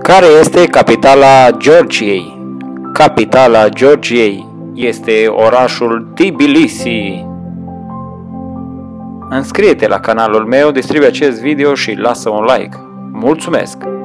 Care este capitala Georgiei? Capitala Georgiei este orașul Tbilisi. Înscrie-te la canalul meu, distribuie acest video și lasă un like. Mulțumesc!